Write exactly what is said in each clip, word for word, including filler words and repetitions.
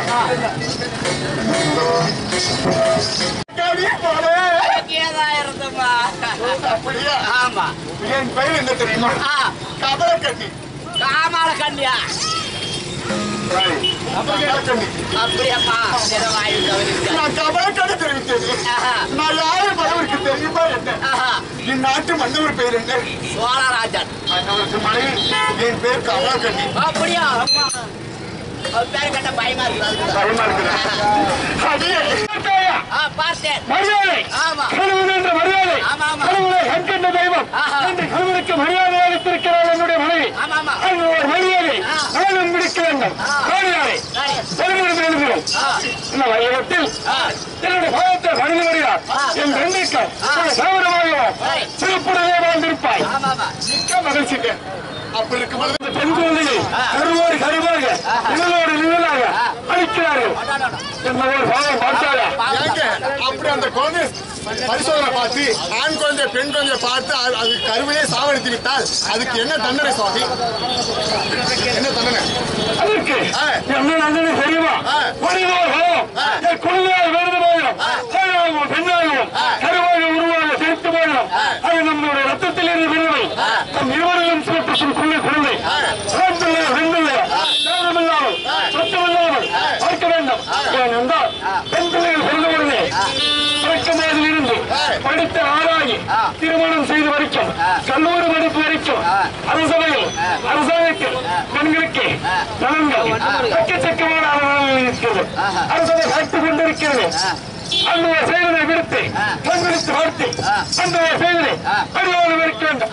ஆமா என் பெயர் என்ன தெரியுமா? கபல கண்ணி. காமால கண்ணியா? அப்படியாப்பா நான் கபல கண்ணி தெரிவித்தது. நான் யாரு பலவருக்கு தெரியுமா என்ன? என் நாட்டு மன்னவர் பெயர் என்ன? சோழராஜன். மனைவி என் பேர் கபல கண்ணி. அப்படியா? பேர் கட்ட பயமா இருக்கு. பயமா இருக்கு. பார்த்தேன். மரியாதை. ஆமா. கடவுள் என்ற மரியாதை. ஆமா ஆமா. கடவுளை கண்கண்ட தெய்வம். இந்த கடவுளுக்கு மரியாதை அளித்திருக்கிறார் என்னுடைய மனைவி. ஆமா ஆமா. அவருடைய மரியாதை நானும் முடிக்க வேண்டும். மரியாதை. பெருமிதம் எழுதுகிறோம். இந்த வையகத்தில் என்னுடைய பாவத்தை மனித வருகிறார். என் ரெண்டைக்கு சௌரமாக சிறப்புடனே வாழ்ந்திருப்பாய். ஆமா ஆமா. மிக்க மகிழ்ச்சிங்க. அப்பளுக்கு மலர்ந்த பெண் குழந்தையை கருவோடு கருவாக நிழலோடு நிழலாக அழிக்கிறார்கள். என்னோட பாவம் பார்த்தாயா? அப்படி அந்த குழந்தை பரிசோதனை பார்த்து ஆண் குழந்தை பெண் குழந்தைய பார்த்து அது கருவிலே சாவடித்து விட்டால் அதுக்கு என்ன தண்டனை சுவாமி? என்ன தண்டனை? அதற்கு என்ன தண்டனை தெரியுமா? குழந்தையால் வேறு போயிடும், பெண்ணாகவும் கருவாக உருவாக சேர்த்து போயிடும். அது நம்மளுடைய ரத்தத்தில் இருந்து விரும்பை நம் இருவரையும் சுமற்றும் குழந்தை குழந்தை ரெண்டில்லை ரெண்டில்லை நேரமில்லாமல் சொத்தமில்லாமல் பார்க்க வேண்டும். ஏனென்றால் பெண் பிள்ளைகள் பிறந்த உடனே தொடக்கமாதில் இருந்து படித்த ஆராயி திருமணம் செய்து வரைக்கும் கல்லூரி படிப்பு வரைக்கும் அரசவையில் அரசாங்கத்தில் பெண்களுக்கு நலன்கள் எக்கச்சக்கமான அளவில் இருக்கிறது. அரசவை காத்துக் கொண்டிருக்கிறது. அந்த செயலை விடுத்து பெண்களுக்கு வாழ்த்து அந்த செயலை அடியோடு இருக்க வேண்டும்.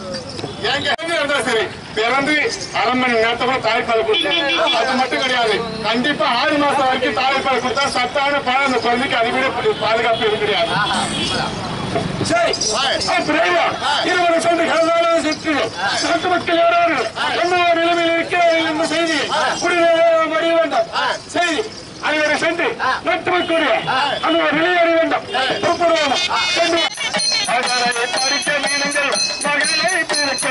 சரி, பிறந்து அரை மணி நேரத்தோட தாய்ப்பால் கொடுத்தேன். அது மட்டும் கிடையாது, கண்டிப்பா ஆறு மாசம் வரைக்கும் தாய்ப்பால் கொடுத்தா சத்தான பால் அந்த குழந்தைக்கு அதிக பாதுகாப்பு எதுவும் கிடையாது. இருபது சொந்த கலந்தாலும் சென்று நாட்டு மக்கள் யாராவது என்ன நிலைமையில் இருக்கிறார்கள் என்ற செய்தி குடிநீர் அறிய வேண்டும். செய்தி அனைவரை சென்று நாட்டு மக்களுடைய அந்த நிலையை அறிய வேண்டும். படிக்க மீனங்கள் மகளை பிரிக்க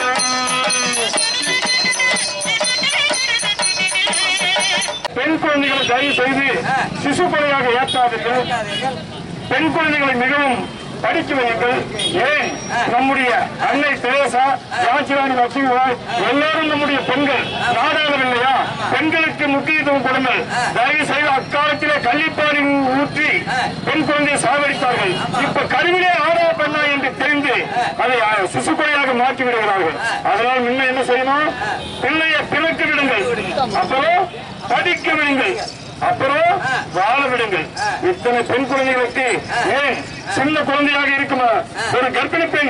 பெண் குழந்தைகளை தயவு செய்து சிசு கொலையாக ஏற்றாதீர்கள். பெண் குழந்தைகளை மிகவும் படிக்க வையுங்கள். ஏன் நம்முடைய அன்னை தெரேசா, ராஜராணி லட்சுமிபாய் எல்லாரும் நம்முடைய பெண்கள் நாடாளவில்லையா? பெண்களுக்கு முக்கியத்துவம் கொடுங்கள். தயவு செய்து அக்காலத்திலே கள்ளிப்பாடி ஊற்றி பெண் குழந்தையை சாவடித்தார்கள். இப்ப கருவிலே ஆடா பெண்ணா என்று தெரிந்து அதை சிசு கொலையாக மாற்றி விடுகிறார்கள். அதனால் முன்ன என்ன செய்யணும்? பிள்ளையை பிறக்க விடுங்கள், அப்புறம் படிக்க விடுங்கள், அப்புறம் வாழ விடுங்கள். இத்தனை பெண் குழந்தைகளுக்கு ஏன் சின்ன குழந்தையாக இருக்குமா ஒரு கர்ப்பிணி பெண்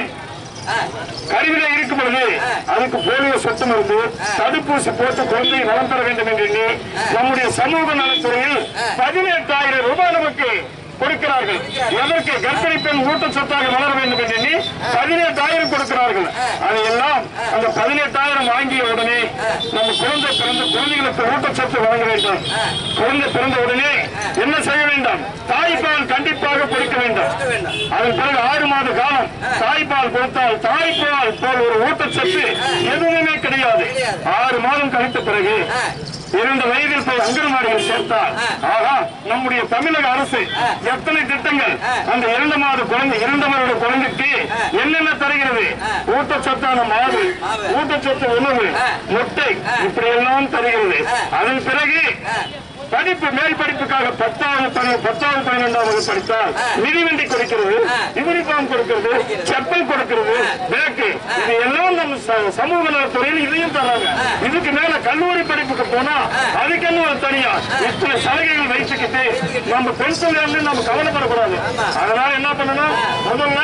கருவிலே இருக்கும் பொழுது அதுக்கு போலியோ சொட்டு மருந்து தடுப்பூசி போட்டு குழந்தையை நலம் பெற வேண்டும் என்று நம்முடைய சமூக நலத்துறையில் பதினெட்டாயிரம் ரூபாய் நமக்கு கொடுக்கிறார்கள். எதற்கு? கர்ப்பிணி பெண் ஊட்டச்சத்தாக வளர வேண்டும் என்று எண்ணி பதினெட்டாயிரம் கொடுக்கிறார்கள். அதையெல்லாம் அந்த பதினெட்டாயிரம் வாங்கிய உடனே நம்ம குழந்தை பிறந்த குழந்தைகளுக்கு ஊட்டச்சத்து வழங்க வேண்டும். குழந்தை பிறந்த உடனே என்ன செய்ய வேண்டும்? தாய்ப்பால் கண்டிப்பாக கொடுக்க வேண்டும். அதன் பிறகு ஆறு மாத காலம் தாய்ப்பால் கொடுத்தால் தாய்ப்பால் போல் ஒரு ஊட்டச்சத்து எதுவுமே கிடையாது. ஆறு மாதம் கழித்த பிறகு இரண்டு வயதில் போய் அங்கன்வாடிகள் சேர்த்தால் ஆகா நம்முடைய தமிழக அரசு எத்தனை திட்டங்கள் அந்த இரண்டு மாத குழந்தை இரண்டு வருட குழந்தைக்கு என்னென்ன தருகிறது? ஊட்டச்சத்தான மாவு, ஊட்டச்சத்து உணவு, முட்டை இப்படி எல்லாம் தருகிறது. அதன் பிறகு படிப்பு மேல் படிப்புக்காக பத்தாவது பத்தாவது பன்னிரெண்டாம் வகுப்பு படித்தால் மிதிவண்டி கொடுக்கிறது, யூனிஃபார்ம் கொடுக்கிறது, செப்பல் கொடுக்கிறது, பேக்கு இது எல்லாம் நம்ம சமூக நலத்துறையில் இதையும் தராங்க. இதுக்கு மேல கல்லூரி படிப்புக்கு போனா அதுக்கென்னு ஒரு தனியா இத்தனை சலுகைகள் வைச்சுக்கிட்டு நம்ம பெண் பிள்ளைங்க நம்ம கவலைப்படக்கூடாது. அதனால என்ன பண்ணணும்? முதல்ல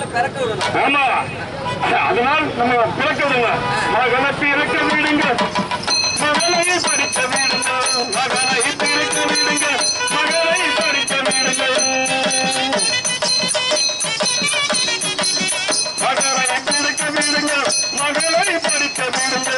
ஆமா அதனால் நம்ம பிறக்க விடுங்க. மகளை பிறக்க விடுங்க, மகளை படிக்க விடுங்க, மகளை பிறக்க விடுங்க, மகளை படிக்க விடுங்க, மகளை பிறக்க விடுங்க, மகளை படிக்க விடுங்க.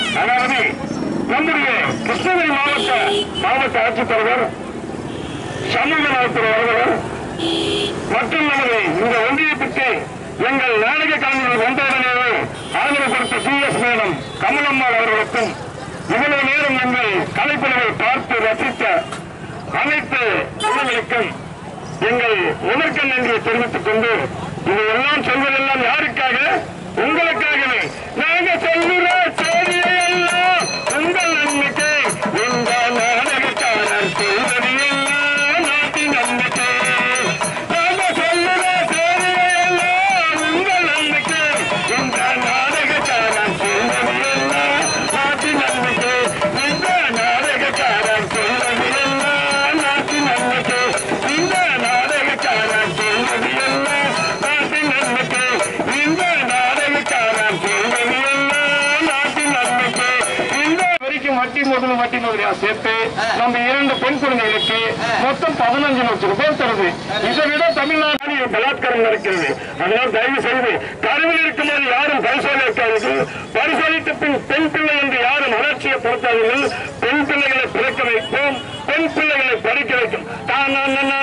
அதாவது நம்முடைய கிருஷ்ணகிரி மாவட்ட மாவட்ட ஆட்சித்தலைவர் சமூக நலத்துறை அலுவலர் மற்றும் நமது இந்த ஒன்றியத்துக்கு எங்கள் நாடக கலைஞர்கள் வந்தவுடனேயே ஆதரவு கொடுத்த டி எஸ் மேடம் கமலம்மாள் அவர்களுக்கும் இவ்வளவு நேரம் எங்கள் கலைப்பணிகளை பார்த்து ரசித்த அனைத்து குழுக்களுக்கும் எங்கள் உணர்க்க நன்றியை தெரிவித்துக் கொண்டு இதையெல்லாம் சொல்வதெல்லாம் யாருக்காக? உங்களுக்காகவே. நாங்க சொல்லுற செய்தியை எல்லாம் உங்கள் நன்மைக்கு இந்த நாடகக்காரர் சொல்வது எல்லாம் நாட்டின் நன்மைக்கு. நாங்க சொல்லுற செய்தியை எல்லாம் உங்கள் நன்மைக்கு இந்த நாடகக்காரர் சொல்வது எல்லாம் நாட்டின் நன்மைக்கு. இந்த நாடகக்காரர் சொல்வது எல்லாம் நாட்டின் நன்மைக்கு. இந்த நாடகக்காரர் சொல்வது எல்லாம் நாட்டின் நன்மைக்கு. இந்த நாடகக்காரர் சொல்வது எல்லாம் நாட்டின் நன்மைக்கு. இந்த வரைக்கும் வட்டி முதல் வட்டி முதலியா சேர்த்து நம்ம இரண்டு பெண் குழந்தைகளுக்கு மொத்தம் பதினஞ்சு லட்சம் ரூபாய் தருது. இதை விட தமிழ்நாடு பலாத்காரம் நடக்கிறது. அதனால் தயவு செய்து கருவில் இருக்கும்போது யாரும் பரிசோதிக்காதீர்கள். பரிசோதித்த பின் பெண் பிள்ளை என்று யாரும் அலட்சியப்படுத்தாதீர்கள். பெண் பிள்ளைகளை பிறக்க வைப்போம், பெண் பிள்ளைகளை படிக்க வைக்கும். தான்